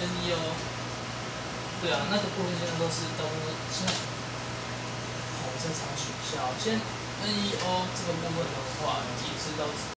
NEO，对啊，那个部分现在都是大部分现在好正常学校。先 NEO 这个部分的话，也是到